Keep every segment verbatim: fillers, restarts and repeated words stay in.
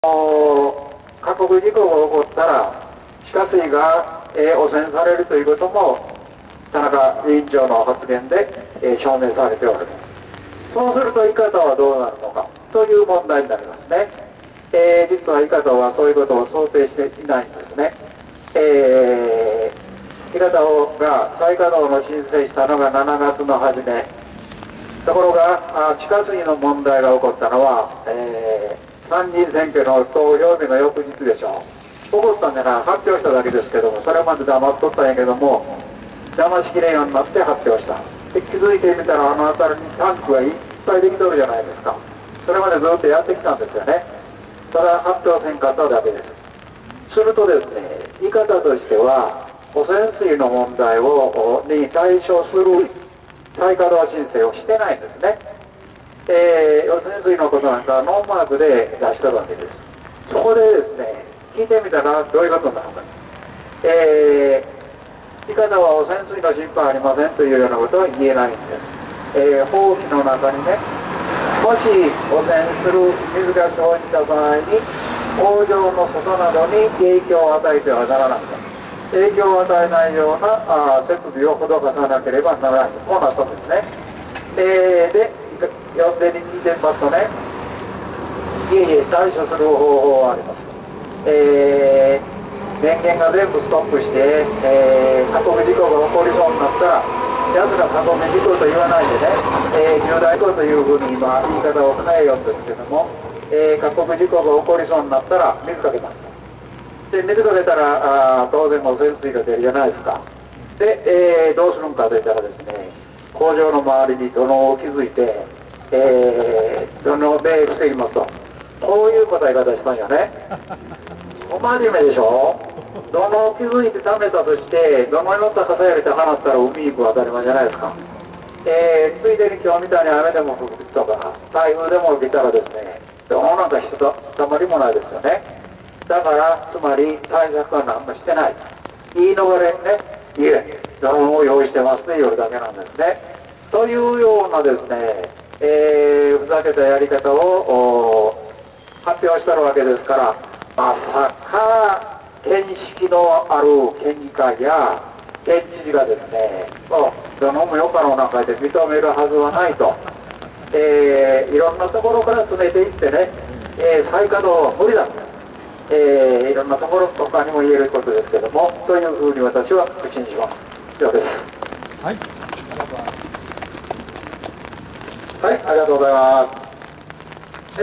過酷事故が起こったら地下水が、えー、汚染されるということも田中委員長の発言で、えー、証明されておる。そうすると伊方はどうなるのかという問題になりますね。えー、実は伊方はそういうことを想定していないんですね。えー、伊方が再稼働の申請したのがしちがつの初め。ところが地下水の問題が起こったのは、えー、参議院選挙の投票日の翌日でしょう。起こったんでな発表しただけですけども、それまで黙っとったんやけども邪魔しきれんようになって発表した。で気づいてみたらあの辺りにタンクがいっぱいできとるじゃないですか。それまでずっとやってきたんですよね。ただ発表せんかっただけです。するとですね、言い方としては汚染水の問題をに対処する再稼働申請をしてないんですね。えー、汚染水のことなんかノーマークで出したわけです。そこでですね、聞いてみたらどういうことなのか。えー、伊方は汚染水の心配ありませんというようなことは言えないんです。えー、法規の中にね、もし汚染する水が生じた場合に工場の外などに影響を与えてはならないと。影響を与えないようなあ設備を施さなければならない。こうなったんですね。えー、で、呼んでに聞いてみますとね、いえいえ、対処する方法はあります。えー、電源が全部ストップして、えー、過酷事故が起こりそうになったら、やつら過酷事故と言わないでね、えー、重大事故というふうに今言い方を変えようんですけども、えー、過酷事故が起こりそうになったら水かけます。で水かけたらあ当然汚染水が出るじゃないですか。で、えー、どうするんかといったらですね、工場の周りに土のを築いて、えー、土ので防ぎますと、こういう答え方したんよね。お真面目でしょ。土のを築いて溜めたとして土のに乗った傘より高なったら海に行く当たり前じゃないですか。えー、ついでに今日みたいに雨でも降るとか台風でも来たらですね、土のなんかひとたまりもないですよね。だからつまり対策は何もしてない。言い逃れにね、いえ、土のを用意してますというだけなんですね。というようなですね、えー、ふざけたやり方を発表してるわけですから、まさか見識のある県議会や県知事がですね、土のもよかの中で認めるはずはないと、えー、いろんなところから詰めていってね、えー、再稼働は無理だと。えー、いろんなところとかにも言えることですけども、というふうに私は確信します。以上です。 はい。 はい、ありがとうございます。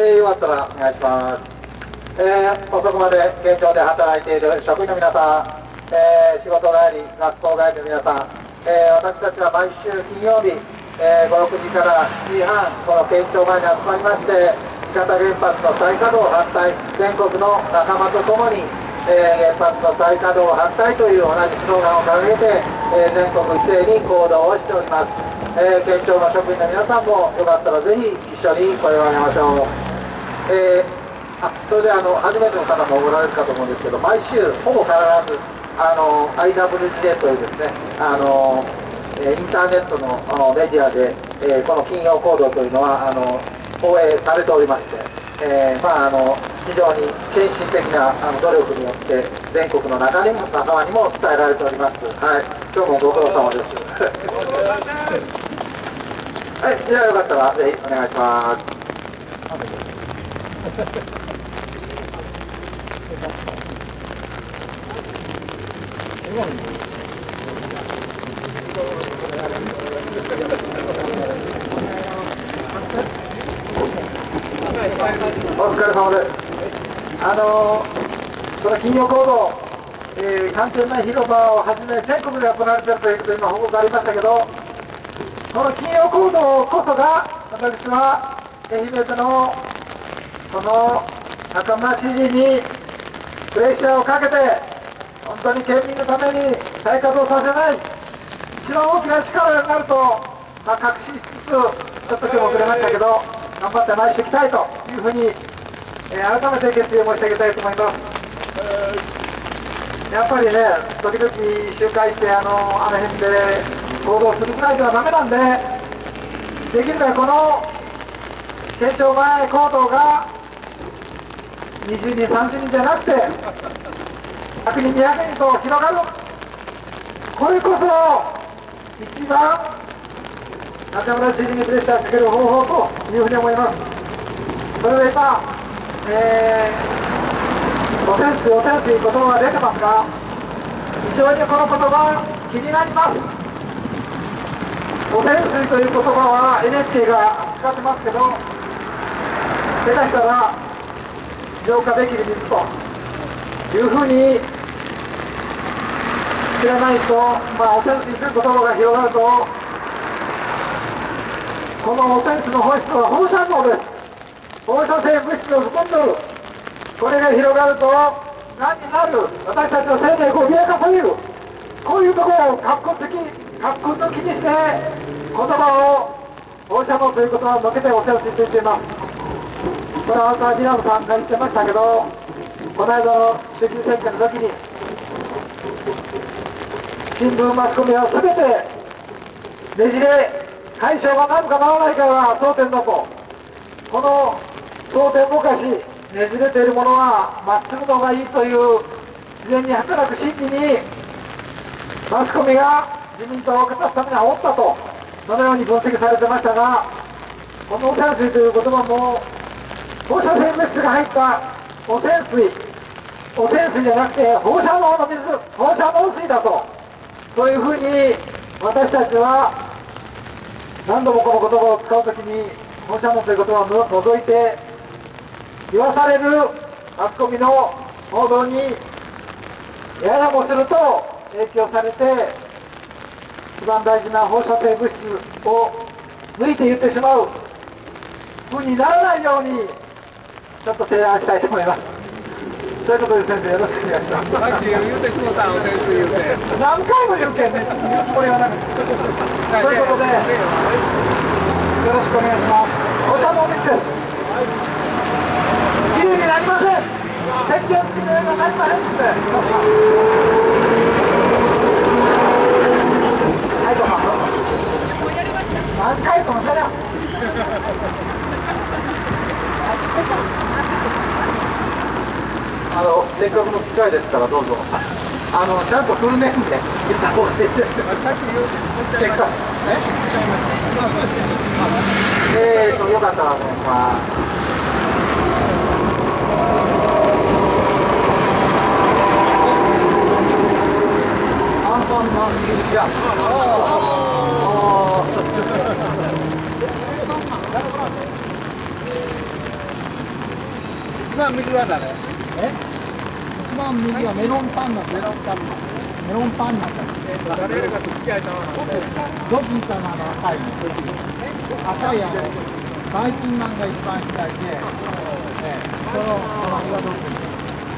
えー、よかったらお願いします。えー、遅くまで現場で働いている職員の皆さん、えー、仕事帰り、学校帰りの皆さん、えー、私たちは毎週金曜日、えー、ご、ろくじからしちじはん、この県庁前に集まりまして、伊方原発の再稼働反対、全国の仲間とともに、えー、原発の再稼働反対という同じスローガンを掲げて、えー、全国一斉に行動をしております。えー、県庁の職員の皆さんもよかったらぜひ一緒に声を上げましょう。えー、あそれであの初めての方もおられるかと思うんですけど、毎週ほぼ必ずあの アイダブリュージェー というですね、あのインターネットのメディアで、えー、この金曜行動というのはあの放映されておりまして、えー、まああの非常に献身的なあの努力によって全国の中にも仲間にも伝えられております。はい、今日もご苦労様です。はい、じゃあよかったらぜひお願いします。お疲れ様です。あのその金曜行動、えー、完全な広場をはじめ全国で行われているということ今報告ありましたけど、この金曜行動こそが私は愛媛でのこの中村知事にプレッシャーをかけて本当に県民のために再稼働させない一番大きな力になると、まあ、確信しつつちょっと今日も遅れましたけど頑張って毎週来たいというふうに、えー、改めて決意を申し上げたいと思います。やっぱりね、時々集会してあのあの辺で行動するぐらいではダメなんで、できるだけこの県庁前行動がにじゅうにんさんじゅうにんじゃなくてひゃくにんにひゃくにんと広がる、これこそ一番中村知事にプレッシャーをかける方法というふうに思います。それで今、えー、汚染水汚染水という言葉が出てますが、非常にこの言葉気になります。汚染水という言葉は エヌエイチケー が使ってますけど、下手したら浄化できる水というふうに知らない人、まあ、汚染水という言葉が広がると、この汚染水の本質は放射能です。放射性物質を含んでる。これが広がると何になる、私たちの生命を脅かされる。こういうところを格好的格好的にして言葉を放射能という言葉をのけて汚染水と言っています。これはまたミラノさんが言ってましたけど、この間の衆議院選挙の時に新聞マスコミは全てねじれ解消がなるかならないかが争点だと。この争点ぼかしねじれているものはまっすぐの方がいいという自然に働く心理にマスコミが自民党を勝たすために煽ったと、そのように分析されてましたが、この汚染水という言葉も放射性物質が入った汚染水、汚染水じゃなくて放射能の水、放射能水だと、そういうふうに私たちは何度もこの言葉を使うときに放射能という言葉を除いて言わされるマスコミの報道にややもすると影響されて、一番大事な放射性物質を抜いて言ってしまう風にならないようにちょっと提案したいと思います。ということで先生、よろしくお願いします。 さっき言うてしもた汚染水言うて何回も言うけんね、言うつもりはなくて。ということで、よろしくお願いします。放射能水です。きれいになりません。鉄橋きれいになりませんって。はい、どうぞ。何回もそれは。あの、せっかくの機会ですからどうぞ。あの、ちゃんとフルネームで言った方がいいです。 さっき言うてせっかく。えーと、よかったらお願いします。アンパンマン入り口だ。 一番右は誰？ え？一番右はメロンパンナ、メロンパンナ。メロンパンナさん。 誰が付き合いたわな。 ドキンさんのあの赤いの、赤いあの、バイキンマンが一番左で、ええ、その隣がドキン。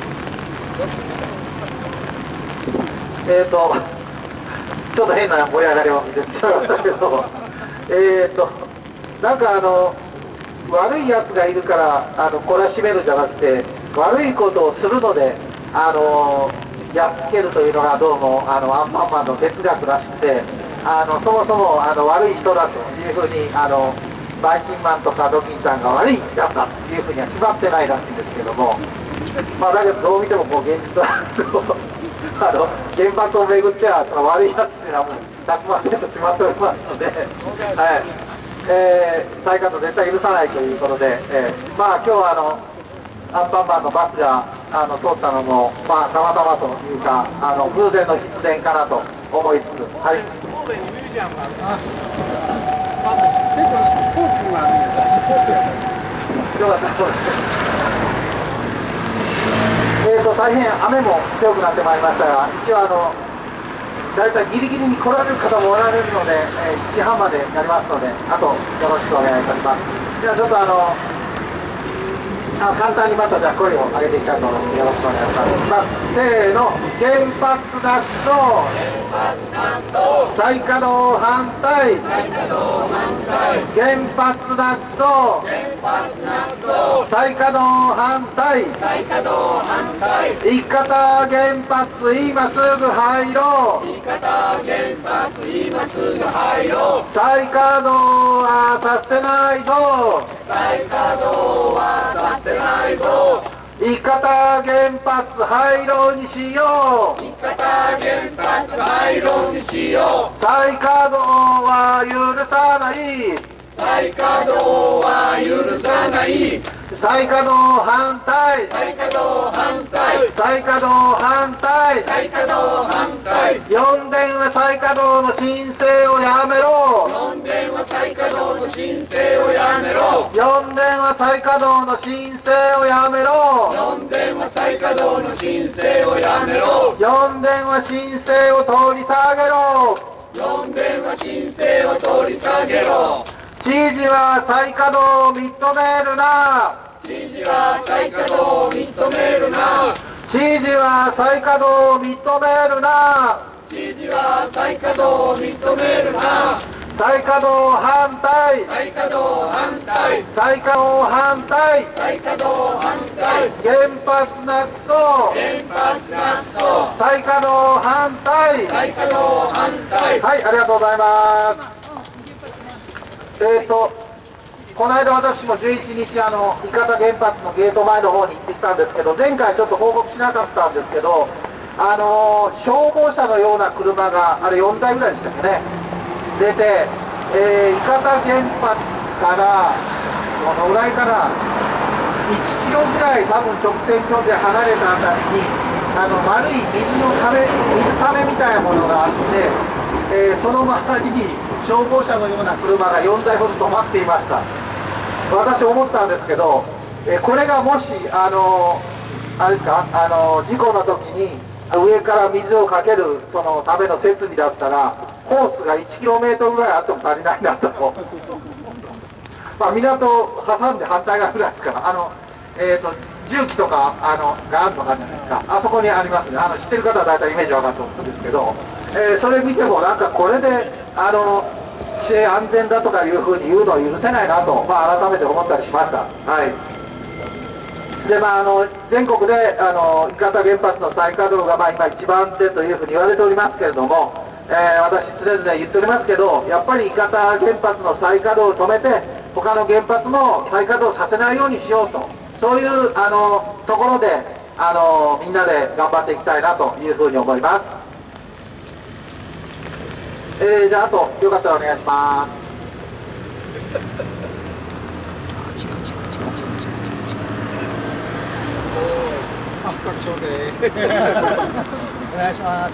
えーと、ちょっと変な盛り上がりを見せてしまいましたけど、えーと、なんかあの、悪いやつがいるからあの懲らしめるんじゃなくて、悪いことをするのであのやっつけるというのがどうもあのアンパンマンの哲学らしくて、あのそもそもあの悪い人だというふうにあのバイキンマンとかドキンさんが悪いやつだというふうには決まってないらしいんですけども、まあだけどどう見てもこう現実はあの原発をめぐっちゃ悪いやつっていうのはもうひゃくパーセント決まっておりますので、はい。えー、再稼働絶対許さないということで、えー、まあ今日はあのアンパンマンのバスがあの通ったのもまあたまたまというかあの偶然の必然かなと思いつつ、はい。 神戸にミュージアムがある。あ、結構スポーツにもあるんや。スポーツやから。 よかったそうです。えーと大変雨も強くなってまいりましたが、一応あの。だいたいギリギリに来られる方もおられるので、えー、しちじはんまでやりますので、あとよろしくお願いいたします。じゃあちょっとあの、あ簡単にまたじゃあ声を上げていきたいと思います。よろしくお願いします。せーの、原発脱走、再稼働反対、原発脱走、再稼働反対、生き方原発今すぐ入ろう、再稼働はさせないぞ、再稼働はさせないぞ、 伊方原発廃炉にしよう。 伊方原発廃炉にしよう。 再稼働は許さない。 再稼働は許さない。 再稼働反対。 再稼働反対。 再稼働反対。 再稼働反対。 四電は再稼働の申請をやめろ。 四電は再稼働の申請をやめろ。 四電は再稼働の申請をやめろ。 四電は再稼働の申請をやめろ。 四電は申請を取り下げろ。 四電は申請を取り下げろ。 知事は再稼働を認めるな。 知事は再稼働を認めるな。 知事は再稼働を認めるな。 知事は再稼働を認めるな。 再稼働反対。 再稼働反対。 再稼働反対。 再稼働反対。 原発なくそう。 原発なくそう。 再稼働反対。 再稼働反対。 はい、ありがとうございます。えーと、この間私もじゅういちにち、あの、伊方原発のゲート前の方に行ってきたんですけど、前回ちょっと報告しなかったんですけど、あのー、消防車のような車が、あれよんだいぐらいでしたっけね、出て、えー、伊方原発から、どのぐらいかな、いちキロぐらい多分直線距離で離れたあたりに、あの、丸い水の壁、水ためみたいなものがあって、えー、その周りに消防車のような車がよんだいほど止まっていました。私思ったんですけど、えー、これがもし、あのー、あれですか、あのー、事故の時に上から水をかけるそのための設備だったら、ホースがいちキロメートルぐらいあっても足りないなと。まあ、港を挟んで反対側ぐらいですから、あの、えーと、重機とかあのがあるのかじゃないですか、あそこにありますね、あの知ってる方は大体イメージわかると思うんですけど、えー、それ見てもなんかこれであの規制安全だとかいうふうに言うのは許せないなと、まあ、改めて思ったりしました。はい。でまあ、あの全国であの伊方原発の再稼働がまあ今一番手というふうに言われておりますけれども、えー、私常々言っておりますけど、やっぱり伊方原発の再稼働を止めて他の原発も再稼働させないようにしようと、そういうあのところであのみんなで頑張っていきたいなというふうに思います。えー、じゃあ、あとよかったらお願いします。 あ、各所でお願いします。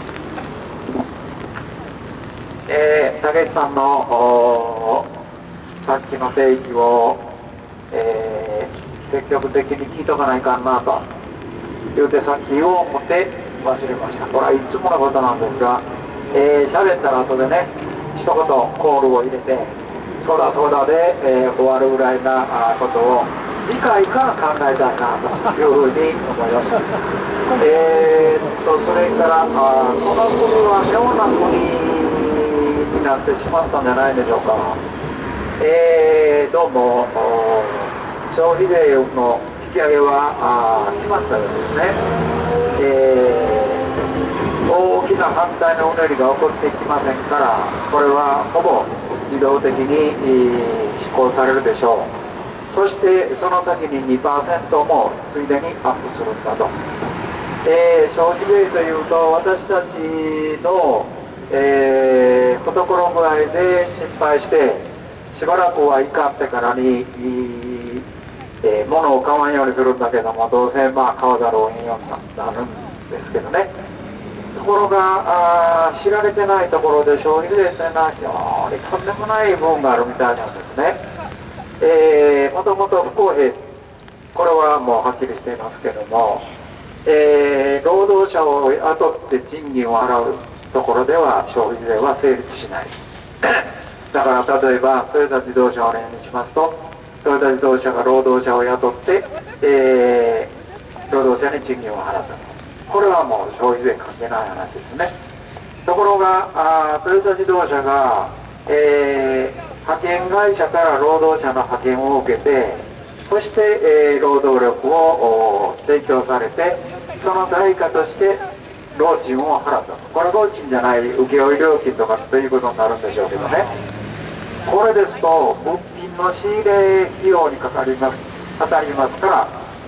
えー、竹内さんのさっきの提起を、えー、積極的に聞いとかないかんなと言うてさっき言おう思って忘れました。これはいつものことなんですが、えー、喋ったら後でね、一言コールを入れて、そうだそうだで、えー、終わるぐらいなことを次回から考えたいなというふうに思いました。えー、とそれからあこの国は妙な国になってしまったんじゃないでしょうか。えー、どうも消費税の引き上げはあ決まったようですね。えー大きな反対のうねりが起こってきませんから、これはほぼ自動的に施行されるでしょう。そしてその先に にパーセント もついでにアップするんだと。えー、消費税というと私たちの、えー、懐具合で心配してしばらくはいかってからに、えー、物を買わんようにするんだけども、どうせまあ買わざるを得んようになるんですけどね。ところがあ知られてないところで消費税というのは非常にとんでもない部分があるみたいなんですね。えー、もともと不公平、これはもうはっきりしていますけども、えー、労働者を雇って賃金を払うところでは消費税は成立しない。だから例えばトヨタ自動車を例にしますと、トヨタ自動車が労働者を雇って、えー、労働者に賃金を払ったと。これはもう消費税関係ない話ですね。ところがあトヨタ自動車が、えー、派遣会社から労働者の派遣を受けて、そして、えー、労働力を提供されて、その対価として労賃を払ったと。これ労賃じゃない請負料金とかということになるんでしょうけどね。これですと物品の仕入れ費用にかかります当たりますから、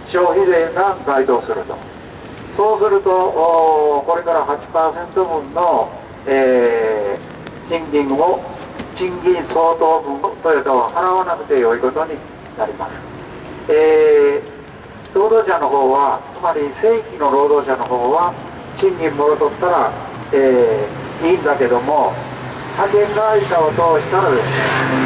消費税が該当すると。そうするとこれから はちパーセント 分の、えー、賃金を賃金相当分をトヨタは払わなくてよいことになります。えー、労働者の方は、つまり正規の労働者の方は賃金もろとったら、えー、いいんだけども、派遣会社を通したらですね、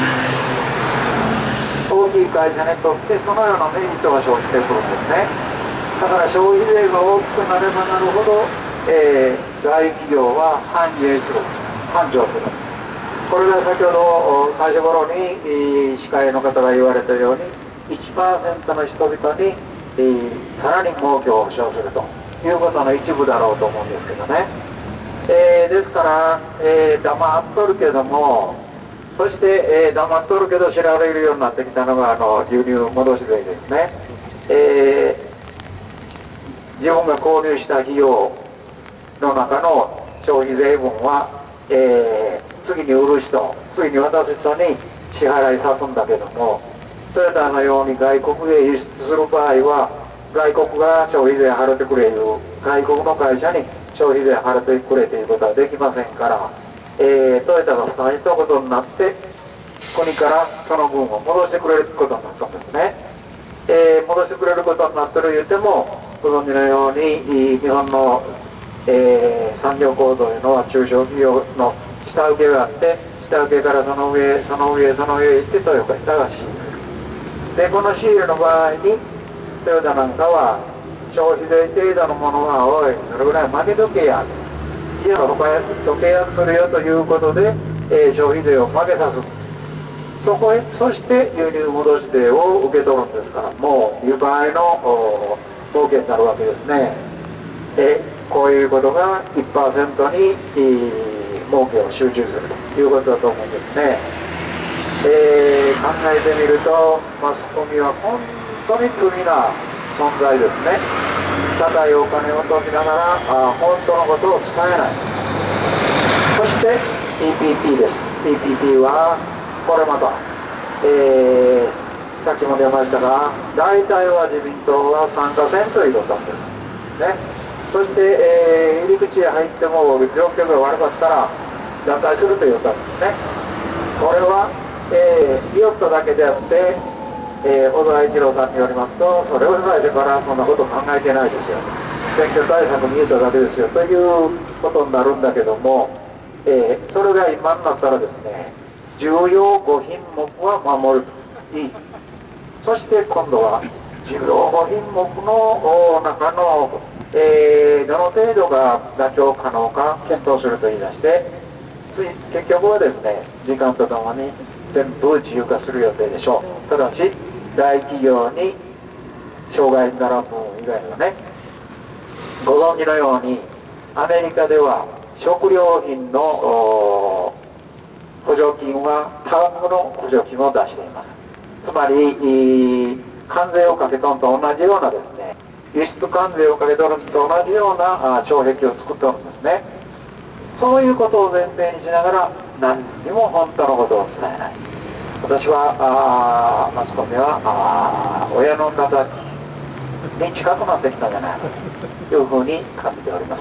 大きい会社にとってそのようなメリットが生じてくるんですね。だから消費税が大きくなればなるほど、えー、大企業は繁栄する、繁盛する。これが先ほど最初頃に司会の方が言われたように いちパーセント の人々にさらに儲けを保証するということの一部だろうと思うんですけどね。えー、ですから、えー、黙っとるけども、そして、えー、黙っとるけど知られるようになってきたのがあの輸入戻し税ですね。えー、自分が購入した費用の中の消費税分は、えー、次に売る人、次に渡す人に支払いさすんだけども、トヨタのように外国へ輸出する場合は、外国が消費税払ってくれいう外国の会社に消費税払ってくれということはできませんから、えー、トヨタが負担したことになって国からその分を戻してくれることになったんですね。えー、戻してくれることになってる言うても、ご存知のように日本の、えー、産業構造というのは中小企業の下請けがあって、下請けからその上その上その上へ行ってトヨタが仕入れる。でこの仕入れの場合にトヨタなんかは消費税程度のものはおいそれぐらい負けとけや、いや他と契約するよということで、えー、消費税を負けさす。そこへそして輸入戻し税を受け取るんですから、もうにばいの儲けになるわけですね。えこういうことが いちパーセント に、えー、儲けを集中するということだと思うんですね。えー、考えてみるとマスコミは本当に罪な存在ですね。高いお金を取りながらあ本当のことを伝えない。そして ピーピーピー です。 ピーピーピー はこれまた、えー、さっきも出ましたが大体は自民党は参加せんということなんですね。そして、えー、入り口へ入っても状況が悪かったら脱退するということなんですね。これは、えー、言っただけであって、えー、小沢一郎さんによりますと、それを言われてからそんなこと考えてないですよ、選挙対策に言っただけですよということになるんだけども、えー、それが今になったらですね、重要ご品目は守るいい。そして今度は重要ご品目の中の、えー、どの程度が妥協可能か検討すると言い出して、つい結局はですね、時間とともに全部自由化する予定でしょう。ただし大企業に障害にならん分以外はね、ご存知のようにアメリカでは食料品の補助金はタームの補助金を出しています。つまり関税をかけとんと同じようなですね、輸出関税をかけとるのと同じような障壁を作っておるんですね。そういうことを前提にしながら何にも本当のことを伝えない。私はあマスコミはあ親の方に近くなってきたんじゃないかというふうに感じております。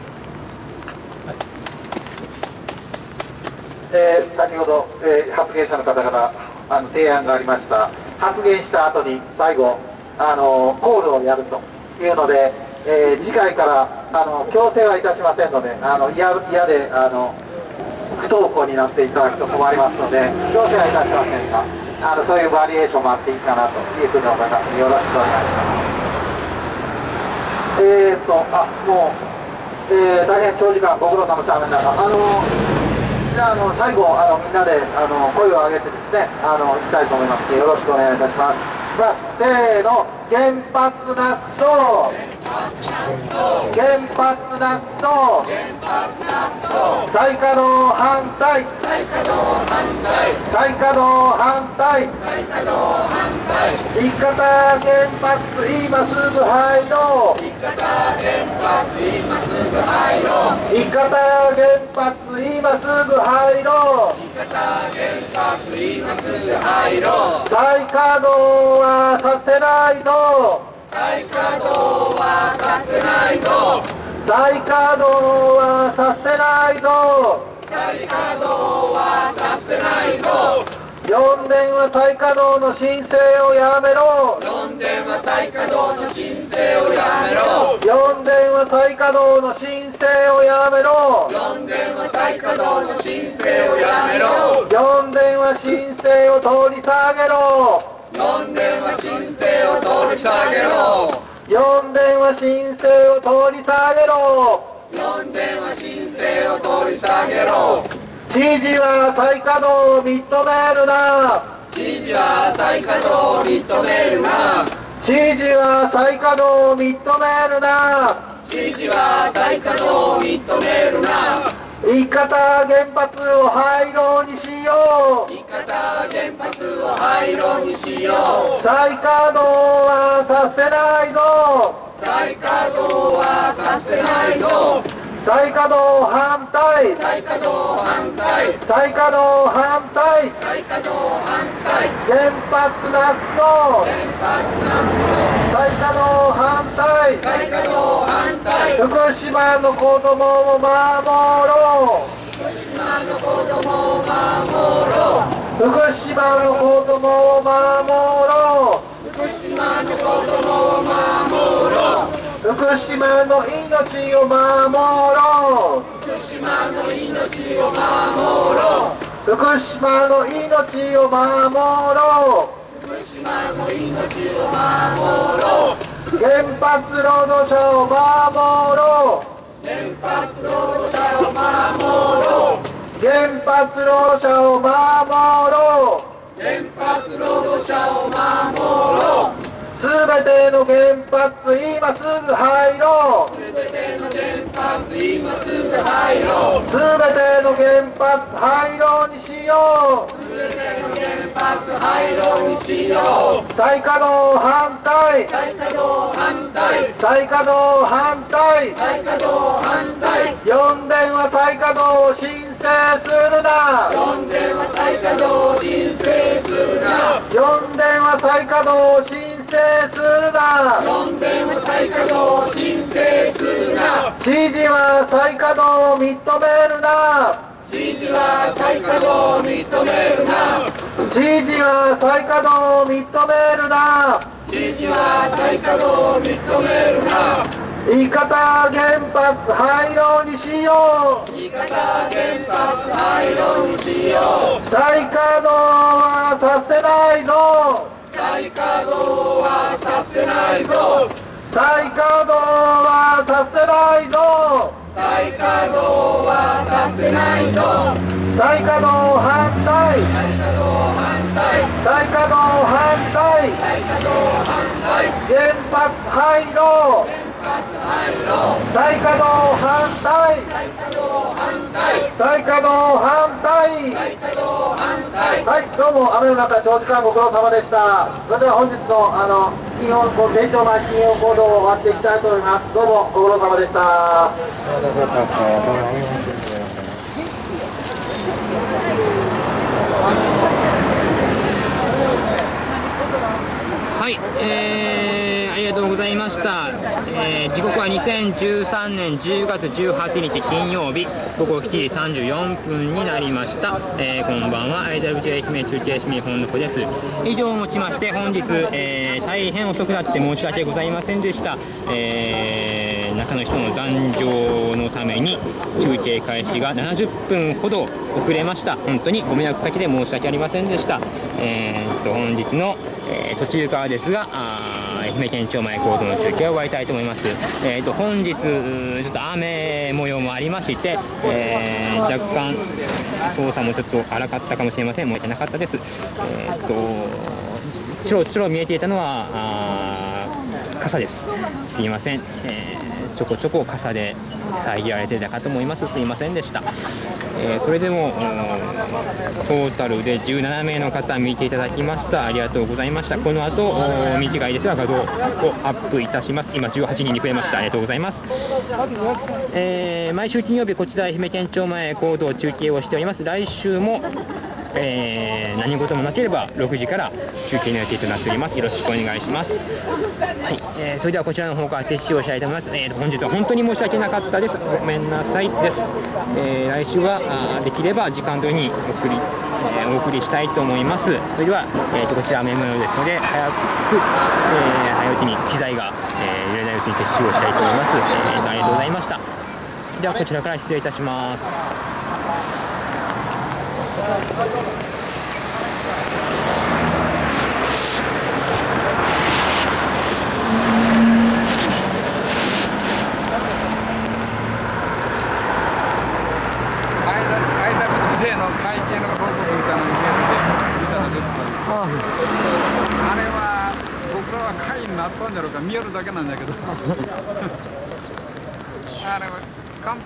えー、先ほど、えー、発言者の方からあの提案がありました。発言した後に最後あのコールをやるというので、えー、次回からあの強制はいたしませんので、あの嫌であの不登校になっていただくと困りますので、強制はいたしませんが、あのそういうバリエーションもあっていいかなというふうに思いますので、よろしくお願いします。えーとあもう、えー、大変長時間ご苦労様でした。あのじゃあ、あの最後あのみんなであの声を上げてですね、あの行きたいと思いますので、よろしくお願いいたします。さあ、せーの、原発なくそう原発なくそう再稼働反対再稼働反対再稼働反対一方原発今すぐ入ろう一方原発今すぐ入ろう一方原発今すぐ入ろう一方原発今すぐ入ろう再稼働はさせないと再再稼働はさせないぞ。 再稼働はさせないぞ。 再稼働はさせないぞ。 四電は再稼働の申請をやめろ。 四電は再稼働の申請をやめろ。 四電は再稼働の申請をやめろ。 四電は再稼働の申請をやめろ。 四電は申請を取り下げろ。 四電は申請を取り下げろ。 四電は申請を取り下げろ。 四電は申請を取り下げろ。 知事は再稼働を認めるな。 知事は再稼働を認めるな。 知事は再稼働を認めるな。 知事は再稼働を認めるな。 伊方原発を廃炉にしよう。 伊方原発を廃炉にしよう。 再稼働はさせないぞ。 再稼働はさせないぞ。 再稼働反対。 再稼働反対。 再稼働反対。 再稼働反対。 原発なくぞ。 原発なくぞ。 再稼働反対。 再稼働反対。 福島の子供を守ろう。 福島の子供を守ろう。 福島の子供を守ろう。 福島の子供を守ろう。 福島の命を守ろう。 福島の命を守ろう。 福島の命を守ろう。 福島の命を守ろう。 原発労働者を守ろう。 原発労働者を守ろう。 原発労働者を守ろう。 原発労働者を守ろう。 すべての原発今すぐ入ろう。 すべての原発今すぐ入ろう。 すべての原発廃炉にしよう。 すべての原発廃炉にしよう。 再稼働反対。 再稼働反対。 再稼働反対。 再稼働反対。 四電は再稼働を申請するな。 四電は再稼働を申請するな。 四電は再稼働を申請するな。 四電は再稼働を申請するな。 知事は再稼働を認めるな。 知事は再稼働を認めるな。 知事は再稼働を認めるな。 知事は再稼働を認めるな。 伊方原発廃炉にしよう。 伊方原発廃炉にしよう。 再稼働はさせないぞ。 再稼働はさせないぞ。 再稼働はさせないぞ。 再稼働はさせないぞ。 再稼働反対。 再稼働反対。 再稼働反対。 再稼働反対。 原発廃炉。 原発廃炉。 再稼働反対。 再稼働反対。 再稼働反対。 再稼働反対。 はい、どうも雨の中長時間ご苦労様でした。それでは本日のあの金曜こう県庁前金曜行動を終わっていきたいと思います。どうもご苦労様でした。 はい、えー、ありがとうございました。えー、時刻はにせんじゅうさんねんじゅうがつじゅうはちにち金曜日午後しちじさんじゅうよんぷんになりました。えー、こんばんは、アイダブルジェイ 愛媛中継市民本の子です。以上をもちまして本日、えー、大変遅くなって申し訳ございませんでした。えー、中の人の残業のために中継開始がななじゅっぷんほど遅れました。本当にご迷惑かけて申し訳ありませんでした。えー、と本日の、えー、途中からですが、あ愛媛県庁前行動の中継を終わりたいと思います。えー、と本日ちょっと雨模様もありまして、えー、若干操作もちょっと荒かったかもしれません。申し訳なかったです。えー、とちょろちょろ見えていたのはあ傘です。すいません。えーちょこちょこ傘で遮られていたかと思います。すいませんでした。えー、それでもトータルでじゅうななめいの方見ていただきました。ありがとうございました。この後短いですが画像をアップいたします。今じゅうはちにんに増えました。ありがとうございます。えー、毎週金曜日こちら愛媛県庁前行動中継をしております。来週もえー、何事もなければろくじから中継の予定となっております。よろしくお願いします。はい、えー、それではこちらの方から撤収をしたいと思います。えー、本日は本当に申し訳なかったです。ごめんなさいです。えー、来週はあできれば時間通りに送り、えー、お送りしたいと思います。それでは、えー、とこちらメモ用ですので早く、えー、早いうちに機材が、えー、揺れないうちに撤収をしたいと思います。えー、ありがとうございました。ではこちらから失礼いたします。 の会計の報告みたいなのを見たので、あれは僕らは会になったんじゃろうか、見えるだけなんだけどあれは